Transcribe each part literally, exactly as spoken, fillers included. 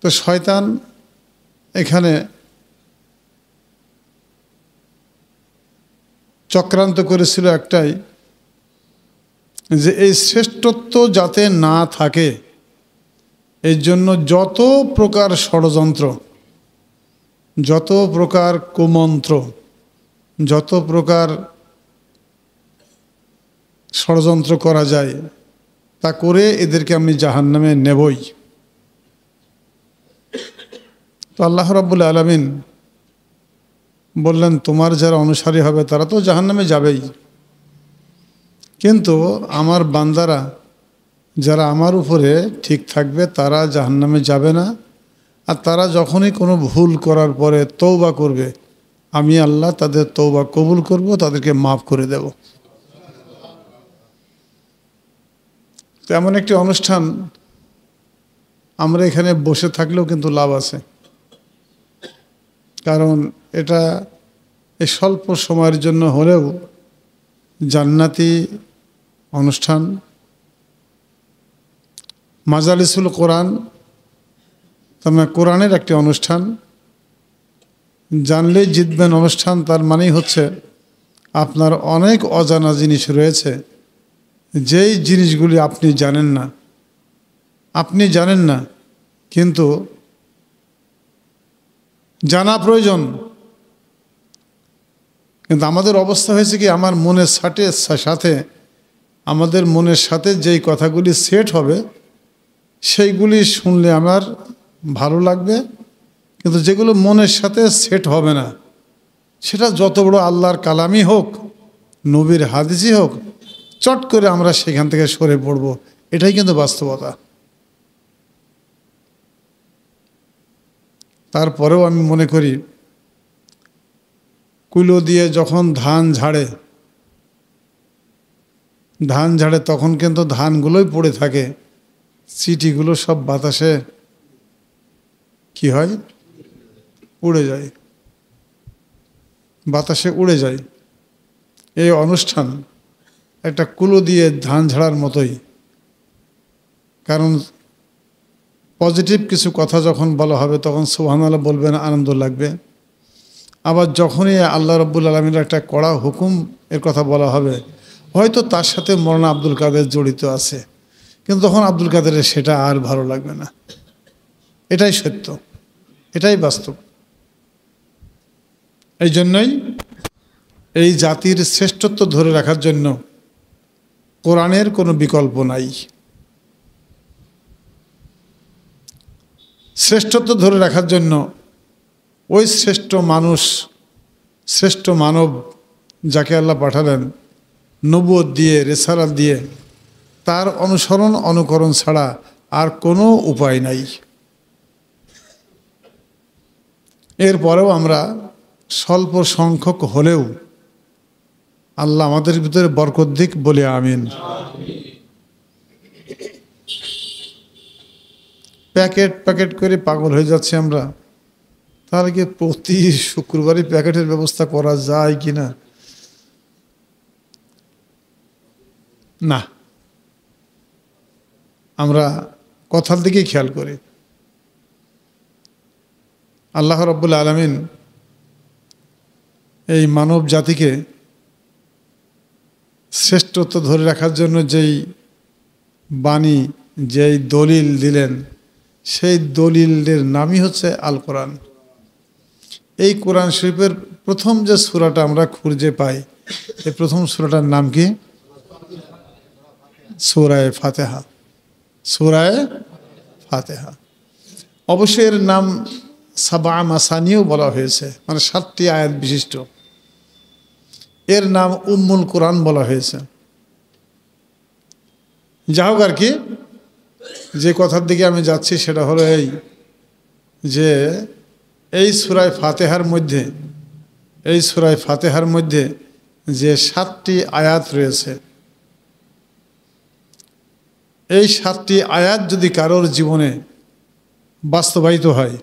তো শয়তান এখানে চক্রান্ত করেছিল একটাই, যে এই শ্রেষ্ঠত্ব যাতে না থাকে এর জন্য যত প্রকার ষড়যন্ত্র, যত প্রকার কুমন্ত্র, যত প্রকার ষড়যন্ত্র করা যায় তা করে এদেরকে আমি জাহান্নামে নেবই। তো আল্লাহ রাব্বুল আলামিন বললেন, তোমার যারা অনুসারী হবে তারা তো জাহান্নামে যাবেই, কিন্তু আমার বান্দারা যারা আমার উপরে ঠিক থাকবে তারা জাহান্নামে যাবে না। আর তারা যখনই কোনো ভুল করার পরে তওবা করবে, আমি আল্লাহ তাদের তওবা কবুল করব, তাদেরকে মাফ করে দেব। তো এমন একটি অনুষ্ঠান আমরা এখানে বসে থাকলেও কিন্তু লাভ আছে, কারণ এটা এই স্বল্প সময়ের জন্য হলেও জান্নাতি অনুষ্ঠান। মাজালিসুল কোরআন তার কোরআনের একটি অনুষ্ঠান, জানলেই জিতবেন অনুষ্ঠান। তার মানেই হচ্ছে আপনার অনেক অজানা জিনিস রয়েছে, যেই জিনিসগুলি আপনি জানেন না, আপনি জানেন না কিন্তু জানা প্রয়োজন। কিন্তু আমাদের অবস্থা হয়েছে কি, আমার মনের সাথে সাথে আমাদের মনের সাথে যেই কথাগুলি সেট হবে সেইগুলি শুনলে আমার ভালো লাগবে, কিন্তু যেগুলো মনের সাথে সেট হবে না, সেটা যত বড় আল্লাহর কালামই হোক, নবীর হাদিসই হোক, চট করে আমরা সেখান থেকে সরে পড়ব। এটাই কিন্তু বাস্তবতা। তারপরেও আমি মনে করি, কুলো দিয়ে যখন ধান ঝাড়ে ধান ঝাড়ে তখন কিন্তু ধানগুলোই পড়ে থাকে, চিটিগুলো সব বাতাসে কি হয়, উড়ে যায়, বাতাসে উড়ে যায়। এই অনুষ্ঠান একটা কুলো দিয়ে ধান ঝাড়ার মতোই, কারণ পজিটিভ কিছু কথা যখন বলা হবে তখন সুবহানাল্লাহ বলবেন, আনন্দ লাগবে। আবার যখনই আল্লাহ রাব্বুল আলামিনের একটা কড়া হুকুম এর কথা বলা হবে, হয়তো তার সাথে মৌলানা আব্দুল কাদের জড়িত আছে, কিন্তু তখন আব্দুল কাদেরের সেটা আর ভালো লাগবে না। এটাই সত্য, এটাই বাস্তব। এই জন্যই এই জাতির শ্রেষ্ঠত্ব ধরে রাখার জন্য কোরআনের কোনো বিকল্প নাই। শ্রেষ্ঠত্ব ধরে রাখার জন্য ওই শ্রেষ্ঠ মানুষ, শ্রেষ্ঠ মানব যাকে আল্লাহ পাঠালেন নবুয়ত দিয়ে, রিসালাত দিয়ে, তার অনুসরণ অনুকরণ ছাড়া আর কোনো উপায় নাই। এরপরেও আমরা স্বল্প সংখ্যক হলেও আল্লাহ আমাদের ভিতরে বরকত দিক, বলে আমিন। প্যাকেট প্যাকেট করে পাগল হয়ে যাচ্ছে আমরা, তাহলে কি প্রতি শুক্রবারই প্যাকেটের ব্যবস্থা করা যায় কি না? না, আমরা কথার দিকেই খেয়াল করি। আল্লাহ রাব্বুল আলামিন এই মানব জাতিকে শ্রেষ্ঠত্ব ধরে রাখার জন্য যেই বাণী, যেই দলিল দিলেন, সেই দলিলের নামই হচ্ছে আল কোরআন। এই কোরআন শরীফের প্রথম যে সূরাটা আমরা খুঁজে পাই, এই প্রথম সূরাটার নাম কি? সূরায়ে ফাতিহা। সূরায়ে ফাতিহা। অবশ্যই এর নাম সাবা মাসানিও বলা হয়েছে, মানে সাতটি আয়াত বিশিষ্ট। এর নাম উম্মুল কোরআন বলা হয়েছে। যা হোক আর কি, যে কথার দিকে আমি যাচ্ছি সেটা হলো এই, যে এই সূরায়ে ফাতিহার মধ্যে এই সূরায়ে ফাতিহার মধ্যে যে সাতটি আয়াত রয়েছে, এই সাতটি আয়াত যদি কারোর জীবনে বাস্তবায়িত হয়,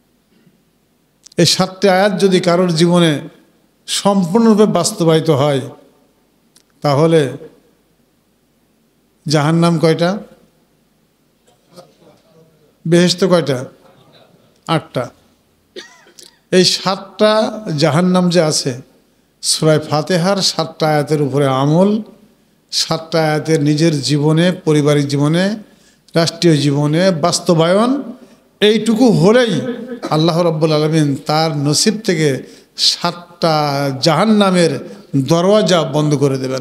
এই সাতটি আয়াত যদি কারোর জীবনে সম্পূর্ণরূপে বাস্তবায়িত হয়, তাহলে জাহান্নাম কয়টা, বেহেশত কয়টা? আটটা। এই সাতটা জাহান্নাম যে আছে, সূরা ফাতিহার সাতটা আয়াতের উপরে আমল, সাতটা আয়াতের নিজের জীবনে, পারিবারিক জীবনে, রাষ্ট্রীয় জীবনে বাস্তবায়ন, এইটুকু হলেই আল্লাহ রাব্বুল আলামিন তার নসিব থেকে সাতটা জাহান্নামের দরওয়াজা বন্ধ করে দেবেন।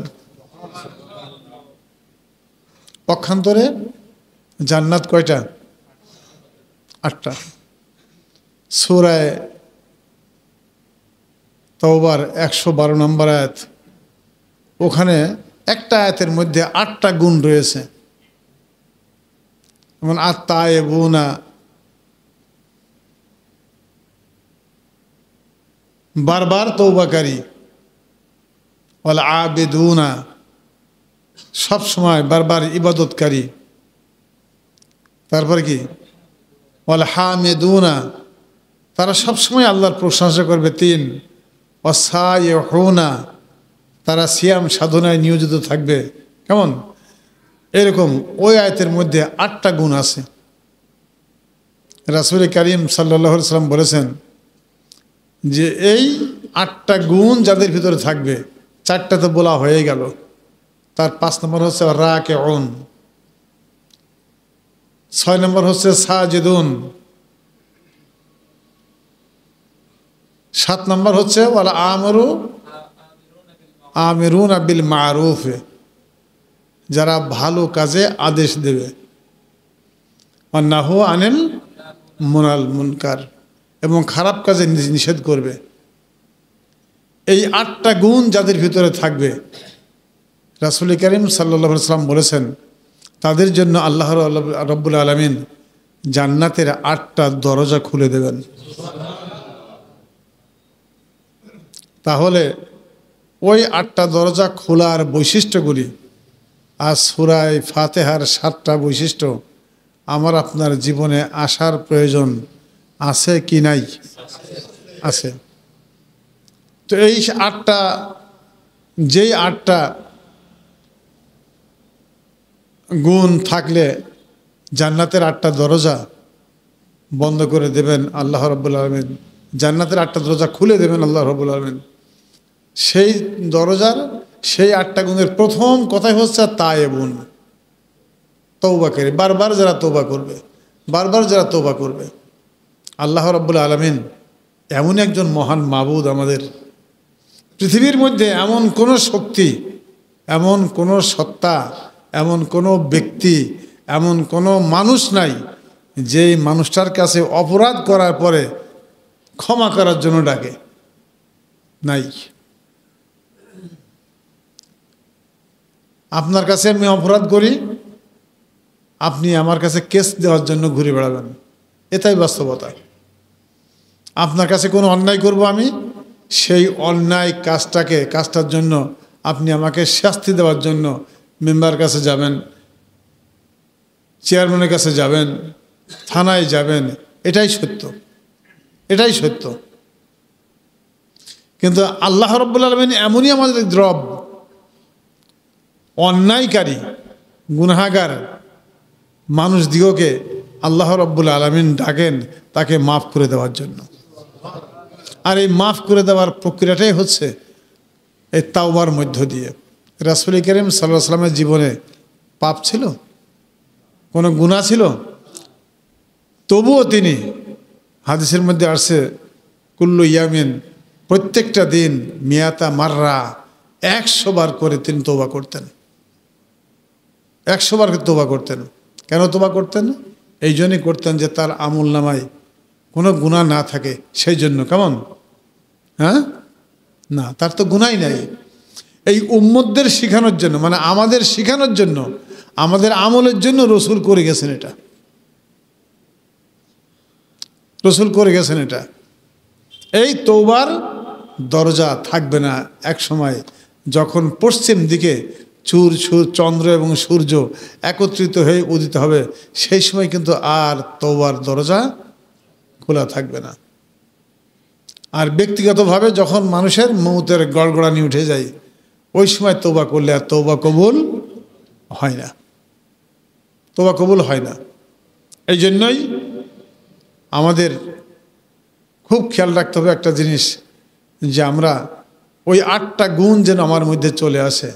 পক্ষান্তরে জান্নাত কয়টা? আটটা। সূরা তাওবার একশো বারো নম্বর আয়াত, ওখানে একটা আয়াতের মধ্যে আটটা গুণ রয়েছে। যেমন আত-তায়েবুনা, বারবার তওবাকারী, ওয়াল আবিদুনা, সব সময় বারবার ইবাদতকারী, তারপর কি ওয়াল হামিদুনা, তারা সবসময় আল্লাহর প্রশংসা করবে। তিন, ওয়াসাইহুনা, তারা সিয়াম সাধনায় নিয়োজিত থাকবে। কেমন? এরকম ওই আয়াতের মধ্যে আটটা গুণ আছে। রাসূল করিম সাল্লাল্লাহু আলাইহি ওয়াসাল্লাম বলেছেন যে এই আটটা গুণ যাদের ভিতরে থাকবে, চারটা তো বলা হয়ে গেল, তার পাঁচ নম্বর হচ্ছে রাকিউন, ছয় নম্বর হচ্ছে সাজিদুন, সাত নম্বর হচ্ছে ওয়াল আমরু আমিরুনা বিল মারুফ, যারা ভালো কাজে আদেশ দেবে, ওয়ান নাহু আনিল মুনাল মুনকার, এবং খারাপ কাজে নিষেধ করবে। এই আটটা গুণ যাদের ভিতরে থাকবে, রাসূল করিম সাল্লাল্লাহু আলাইহি ওয়াসাল্লাম বলেছেন তাদের জন্য আল্লাহ রাব্বুল আলামিন জান্নাতের আটটা দরজা খুলে দেবেন। তাহলে ওই আটটা দরজা খোলার বৈশিষ্ট্যগুলি আর সূরা ফাতিহার সাতটা বৈশিষ্ট্য আমার আপনার জীবনে আসার প্রয়োজন আছে কি নাই? আছে। তো এই আটটা, যেই আটটা গুণ থাকলে জান্নাতের আটটা দরজা বন্ধ করে দেবেন আল্লাহ রাব্বুল আলামিন, জান্নাতের আটটা দরজা খুলে দেবেন আল্লাহ রাব্বুল আলামিন। সেই দরজার সেই আটটা গুণের প্রথম কথাই হচ্ছে তায়েবুন, তওবাকারী, বারবার যারা তওবা করবে, বারবার যারা তওবা করবে। আল্লাহ রাব্বুল আলামিন এমন একজন মহান মাবুদ, আমাদের পৃথিবীর মধ্যে এমন কোনো শক্তি, এমন কোনো সত্তা, এমন কোনো ব্যক্তি, এমন কোনো মানুষ নাই যেই মানুষটার কাছে অপরাধ করার পরে ক্ষমা করার জন্য ডাকে, নাই। আপনার কাছে আমি অপরাধ করি, আপনি আমার কাছে কেস দেওয়ার জন্য ঘুরে বেড়াবেন, এটাই বাস্তবতা। আপনার কাছে কোনো অন্যায় করব আমি, সেই অন্যায় কাজটাকে কাজটার জন্য আপনি আমাকে শাস্তি দেওয়ার জন্য মেম্বারের কাছে যাবেন, চেয়ারম্যানের কাছে যাবেন, থানায় যাবেন, এটাই সত্য, এটাই সত্য। কিন্তু আল্লাহ রাব্বুল আলামিন এমনই আমাদের রব, অন্যায়কারী গুনাহগার মানুষ দিগকে আল্লাহ রাব্বুল আলামিন ডাকেন তাকে মাফ করে দেওয়ার জন্য। আর এই মাফ করে দেওয়ার প্রক্রিয়াটাই হচ্ছে এই তাওবার মধ্য দিয়ে। রাসূল করিম সাল্লাল্লাহু আলাইহি ওয়াসাল্লামের জীবনে পাপ ছিল, কোনো গুনাহ ছিল, তবুও তিনি, হাদিসের মধ্যে আসছে কুল্লু ইয়ামিন, প্রত্যেকটা দিন মিয়াতা মাররা, একশো বার করে তিনি তওবা করতেন, একশো বার তওবা করতেন। কেন তওবা করতেন? এই জন্যই করতেন যে তার আমল নামায় কোনো গুনাহ না থাকে, সেই জন্য। কেমন? হ্যাঁ, না, তার তো গুনাহই নাই। এই উম্মতদের শেখানোর জন্য, মানে আমাদের শেখানোর জন্য, আমাদের আমলের জন্য রসুল করে গেছেন এটা, রসুল করে গেছেন এটা। এই তওবার দরজা থাকবে না এক সময়, যখন পশ্চিম দিকে চুর সুর চন্দ্র এবং সূর্য একত্রিত হয়ে উদিত হবে, সেই সময় কিন্তু আর তওবার দরজা খোলা থাকবে না। আর ব্যক্তিগতভাবে যখন মানুষের মৌতের গড়গড়ানি উঠে যায়, ওই সময় তওবা করলে আর তওবা কবুল হয় না, তওবা কবুল হয় না। এই জন্যই আমাদের খুব খেয়াল রাখতে হবে একটা জিনিস, যে আমরা ওই আটটা গুণ যেন আমার মধ্যে চলে আসে।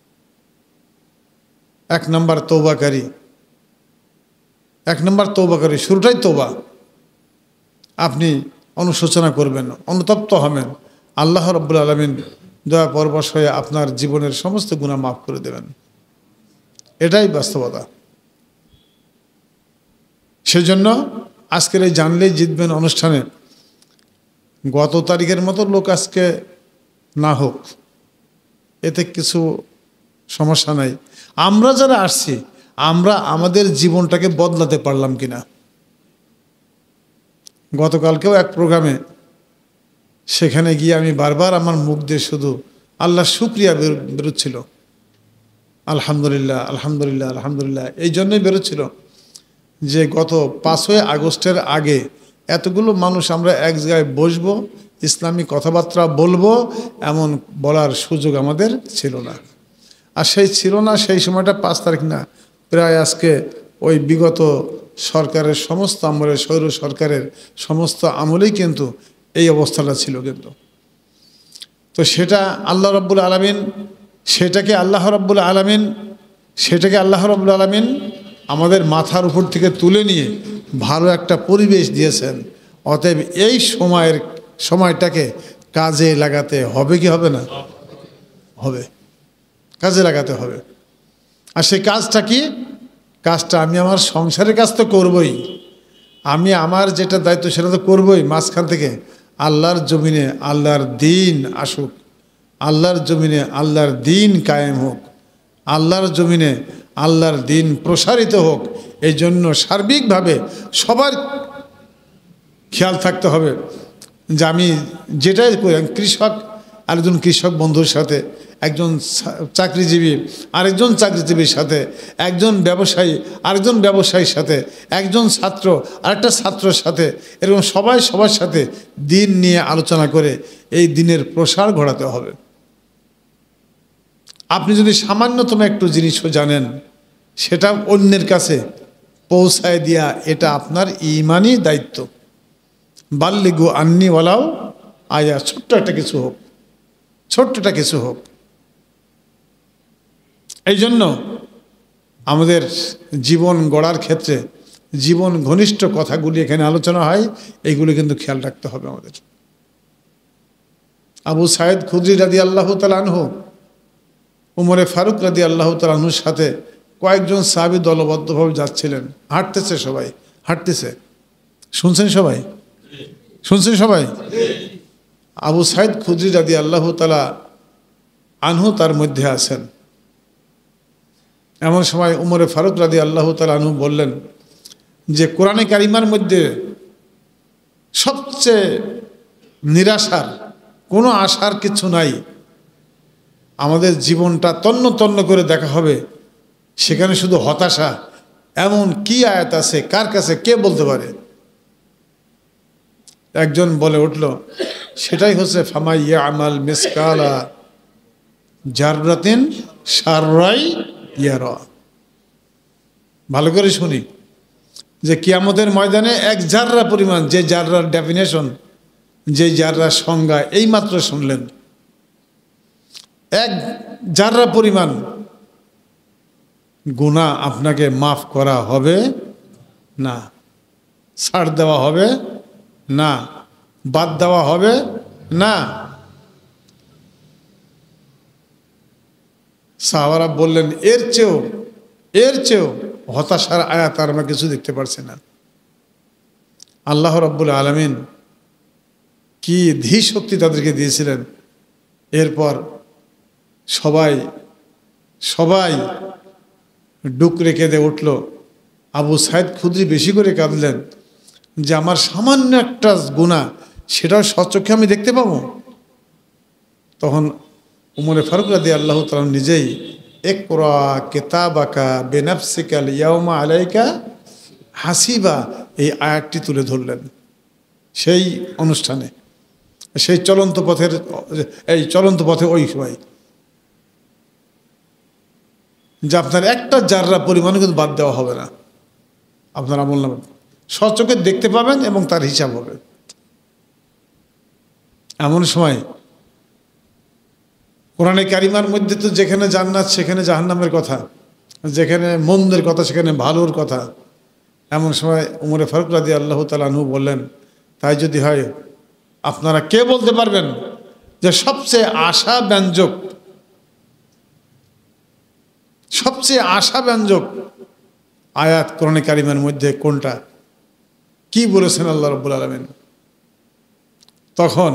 এক নম্বর তৌবাকারী, এক নম্বর তৌবাকারী, শুরুটাই তৌবা। আপনি অনুশোচনা করবেন, অনুতপ্ত হবেন, আল্লাহ রাব্বুল আলামিন দয়া পরবশ হয়ে আপনার জীবনের সমস্ত গুনাহ মাফ করে দেবেন। এটাই বাস্তবতা। সেজন্য আজকের এই জানলেই জিতবেন অনুষ্ঠানে গত তারিখের মতো লোক আজকে না হোক, এতে কিছু সমস্যা নাই। আমরা যারা আসছি, আমরা আমাদের জীবনটাকে বদলাতে পারলাম কিনা। গতকালকেও এক প্রোগ্রামে, সেখানে গিয়ে আমি বারবার আমার মুখ দিয়ে শুধু আল্লাহর শুকরিয়া বেরোচ্ছিল, আলহামদুলিল্লাহ আলহামদুলিল্লাহ আলহামদুলিল্লাহ। এই জন্যই বেরোচ্ছিল যে গত পাঁচই আগস্টের আগে এতগুলো মানুষ আমরা এক জায়গায় বসবো, ইসলামী কথাবার্তা বলবো, এমন বলার সুযোগ আমাদের ছিল না। আর সেই ছিল না, সেই সময়টা পাঁচ তারিখ না, প্রায় আজকে ওই বিগত সরকারের সমস্ত আমলের, স্বৈর সরকারের সমস্ত আমলেই কিন্তু এই অবস্থাটা ছিল। কিন্তু তো সেটা আল্লাহ রাব্বুল আলামিন, সেটাকে আল্লাহ রাব্বুল আলামিন সেটাকে আল্লাহ রাব্বুল আলামিন আমাদের মাথার উপর থেকে তুলে নিয়ে ভালো একটা পরিবেশ দিয়েছেন। অতএব এই সময়ের সময়টাকে কাজে লাগাতে হবে কি হবে না? হবে, কাজে লাগাতে হবে। আর সেই কাজটা কি? কাজটা আমি আমার সংসারের কাজ তো করবই, আমি আমার যেটা দায়িত্ব সেটা তো করবই। মাঝখান থেকে আল্লাহর জমিনে আল্লাহর দিন আসুক, আল্লাহর জমিনে আল্লাহর দিন কায়েম হোক, আল্লাহর জমিনে আল্লাহর দিন প্রসারিত হোক। এই জন্য সার্বিকভাবে সবার খেয়াল থাকতে হবে যে আমি যেটাই করি, কৃষক আরেকজন কৃষক বন্ধুর সাথে, একজন চাকরিজীবী আরেকজন চাকরিজীবীর সাথে, একজন ব্যবসায়ী আরেকজন ব্যবসায়ীর সাথে, একজন ছাত্র আরেকটা ছাত্রের সাথে, এরকম সবাই সবার সাথে দিন নিয়ে আলোচনা করে এই দিনের প্রসার ঘটাতে হবে। আপনি যদি সামান্যতম একটু জিনিসও জানেন, সেটা অন্যের কাছে পৌঁছায় দিয়া, এটা আপনার ইমানি দায়িত্ব। বাল্লিগু আন্নি ওয়ালাও আয়া, ছোট্ট একটা কিছু হোক, ছোট্টটা কিছু হোক। এই জন্য আমাদের জীবন গড়ার ক্ষেত্রে জীবন ঘনিষ্ঠ কথাগুলি এখানে আলোচনা হয়, এইগুলি কিন্তু খেয়াল রাখতে হবে আমাদের। আবু সাইদ খুদরি রাদিয়াল্লাহু তাআলা আনহু, উমরে ফারুক রাদিয়াল্লাহু তাআলা আনহুর সাথে কয়েকজন সাহাবী দলবদ্ধভাবে যাচ্ছিলেন, হাঁটতেছে, সবাই হাঁটতেছে। শুনছেন সবাই? শুনছেন সবাই? আবু সাইদ খুদরি রাদিয়াল্লাহু তাআলা আনহু তার মধ্যে আছেন। এমন সময় উমরে ফারুক রাদিয়াল্লাহু তাআলা আনহু বললেন যে কোরআনে কারিমার মধ্যে সবচেয়ে নিরাশার, কোনো আশার কিছু নাই, আমাদের জীবনটা তন্ন তন্ন করে দেখা হবে, সেখানে শুধু হতাশা। এমন কি আয়াত আছে, কার কাছে, কে বলতে পারে? একজন বলে উঠল, সেটাই হচ্ছে ফামাই ইয়ামাল মিসকালা জাররাতিন শাররাই ইয়ারা। ভালো করে শুনি, যে কিয়ামতের ময়দানে এক জাররা পরিমাণ, যে জাররার ডেফিনেশন, যে জাররার সংজ্ঞা এই মাত্র শুনলেন, এক জাররা পরিমাণ গুনাহ আপনাকে মাফ করা হবে না, ছাড় দেওয়া হবে না, বাদ দেওয়া হবে না। সাহাবারা বললেন, এর চেয়েও এর চেয়েও হতাশার আয়াত আর আমরা কিছু দেখতে পারছি না। আল্লাহ রাব্বুল আলামিন কি ধী শক্তি তাদেরকে দিয়েছিলেন। এরপর সবাই সবাই ডুকরে কেঁদে উঠল। আবু সাইদ খুদরি বেশি করে কাঁদলেন যে আমার সামান্য একটা গুনাহ, সেটাও সচক্ষে আমি দেখতে পাবো। তখন উমরে ফারুক রাদিয়াল্লাহু তাআলা নিজেই ইকরা কিতাবাকা বিনাফসিকাল ইয়াউমা আলাইকা হাসিবা, এই আয়াতটি তুলে ধরলেন সেই অনুষ্ঠানে, সেই চলন্ত পথের, এই চলন্ত পথে ওই সময়, যে আপনার একটা জাররা পরিমাণে কিন্তু বাদ দেওয়া হবে না। আপনার আমল নামে সচক্ষে দেখতে পাবেন এবং তার হিসাব হবে। এমন সময় কোরআনে কারিমার মধ্যে তো যেখানে জান্নাত সেখানে জাহান্নামের কথা, যেখানে মন্দের কথা সেখানে ভালোর কথা। এমন সময় উমরে ফারুক রাদিয়াল্লাহু তাআলা আনহু বললেন, তাই যদি হয় আপনারা কে বলতে পারবেন যে সবচেয়ে আশা ব্যঞ্জক সবচেয়ে আশা ব্যঞ্জক আয়াত কোরআনে কারিমের মধ্যে কোনটা, কি বলেছেন আল্লাহ রাব্বুল আলামিন? তখন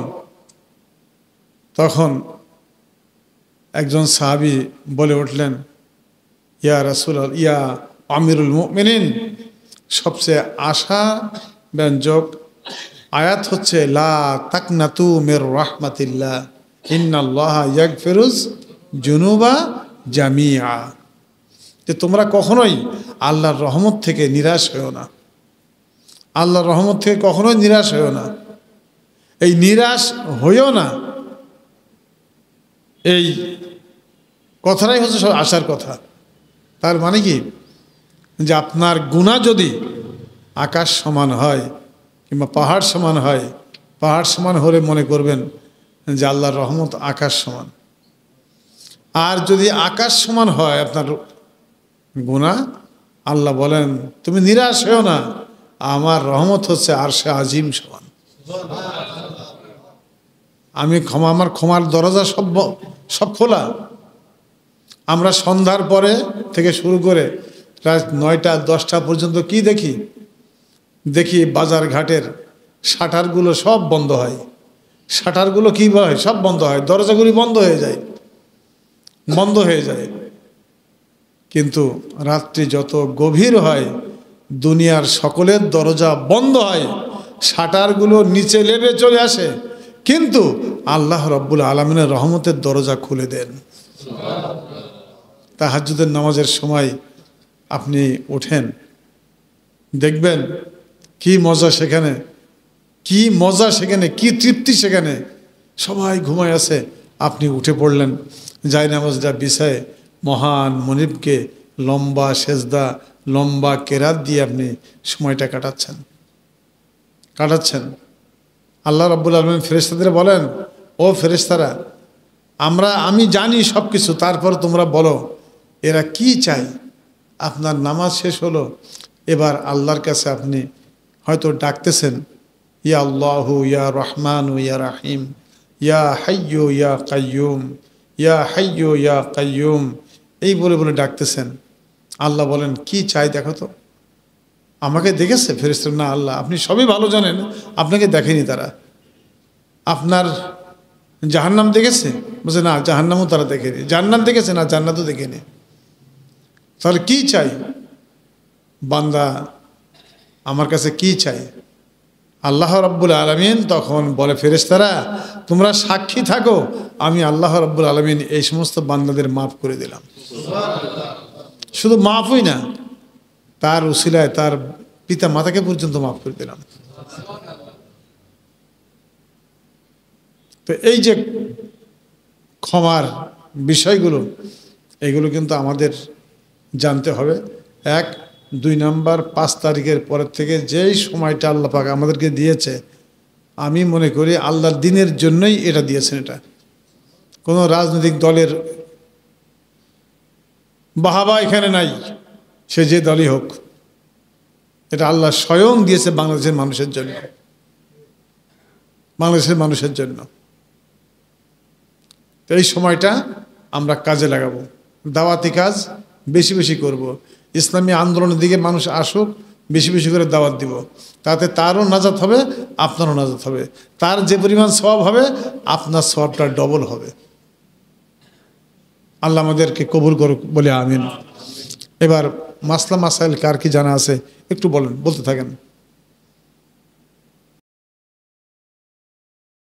তখন একজন সাহাবী বলে উঠলেন, ইয়া রাসূলুল্লাহ, ইয়া আমিরুল মুমিনিন, সবচেয়ে আশা ব্যঞ্জক আয়াত হচ্ছে লা তাকনাতু মির রাহমাতিল্লাহ ইন্নাল্লাহা ইয়াগফিরুজ যুনুবা জামিআ, যে তোমরা কখনোই আল্লাহর রহমত থেকে নিরাশ হও না, আল্লাহর রহমত থেকে কখনোই নিরাশ হও না। এই নিরাশ হইও না, এই কথাটাই হচ্ছে সব আশার কথা। তার মানে কি, যে আপনার গুনাহ যদি আকাশ সমান হয় কিংবা পাহাড় সমান হয়, পাহাড় সমান হলে মনে করবেন যে আল্লাহর রহমত আকাশ সমান। আর যদি আকাশ সমান হয় আপনার গুনাহ, আল্লাহ বলেন তুমি নিরাশ হও না, আমার রহমত হচ্ছে আরশে আজিম সমান। আমি ক্ষমা, আমার ক্ষমার দরজা সব সব খোলা। আমরা সন্ধ্যার পরে থেকে শুরু করে রাত নয়টা দশটা পর্যন্ত কি দেখি দেখি বাজার ঘাটের শাটারগুলো সব বন্ধ হয়, শাটারগুলো কি হয় সব বন্ধ হয়, দরজাগুলি বন্ধ হয়ে যায় বন্ধ হয়ে যায় কিন্তু রাত্রি যত গভীর হয় দুনিয়ার সকলের দরজা বন্ধ হয়, শাটারগুলো নিচে লেবে চলে আসে, কিন্তু আল্লাহ রাব্বুল আলামিনের রহমতের দরজা খুলে দেন। তাহাজ্জুদের নামাজের সময় আপনি ওঠেন, দেখবেন কি মজা সেখানে, কি মজা সেখানে, কি তৃপ্তি সেখানে। সবাই ঘুমায় আছে, আপনি উঠে পড়লেন, যায় নামাজটা বিছায় মহান মনিবকে লম্বা সেজদা লম্বা কেরাত দিয়ে আপনি সময়টা কাটাচ্ছেন কাটাচ্ছেন আল্লাহ রাব্বুল আলামিন ফেরেশতাদের বলেন, ও ফেরেশতারা, আমরা আমি জানি সব কিছু, তারপর তোমরা বলো এরা কি চায়। আপনার নামাজ শেষ হলো, এবার আল্লাহর কাছে আপনি হয়তো ডাকতেছেন, ইয়া আল্লাহু ইয়া রহমানু ইয়া রাহিম ইয়া হাইয়্যু ইয়া কাইয়্যুম ইয়া হাইয়্যু ইয়া কাইয়্যুম, এই বলে বলে ডাকতেছেন। আল্লাহ বলেন কি চাই দেখো তো। আমাকে দেখেছে ফেরেশতা? না আল্লাহ, আপনি সবই ভালো জানেন, আপনাকে দেখেনি তারা। আপনার জাহান্নাম দেখেছে? বলছে না, জাহান্নামও তারা দেখেনি। জান্নাত দেখেছে? না, জান্নাতও দেখেনি। তাহলে কি চাই বান্দা, আমার কাছে কি চাই? আল্লাহ রাব্বুল আলামিন তখন বলে, ফেরেশতারা তোমরা সাক্ষী থাকো, আমি আল্লাহ রাব্বুল আলামিন এই সমস্ত বান্দাদের মাফ করে দিলাম। শুধু মাফই না, তার উসিলায় তার পিতা মাতাকে পর্যন্ত মাফ করে দিলাম। তো এই যে ক্ষমার বিষয়গুলো, এগুলো কিন্তু আমাদের জানতে হবে। এক, দুই নাম্বার, পাঁচ তারিখের পরের থেকে যেই সময়টা আল্লাহ পাক আমাদেরকে দিয়েছে, আমি মনে করি আল্লাহর দিনের জন্যই এটা দিয়েছেন। এটা কোনো রাজনৈতিক দলের বাহাবা এখানে নাই, সে যে দলই হোক, এটা আল্লাহ স্বয়ং দিয়েছে বাংলাদেশের মানুষের জন্য, বাংলাদেশের মানুষের জন্য। তো এই সময়টা আমরা কাজে লাগাবো, দাওয়াতি কাজ বেশি বেশি করব। ইসলামী আন্দোলনের দিকে মানুষ আসুক, বেশি বেশি করে দাওয়াত দিব, তাতে তারও নাজাত হবে, আপনারও নাজাত হবে। তার যে পরিমাণ সওয়াব হবে, আপনার সওয়াবটা ডবল হবে। আল্লাহ আমাদেরকে কবুল করুক বলে আমিন। এবার মাসলা মাসাইল কার কি জানা আছে একটু বলেন, বলতে থাকেন।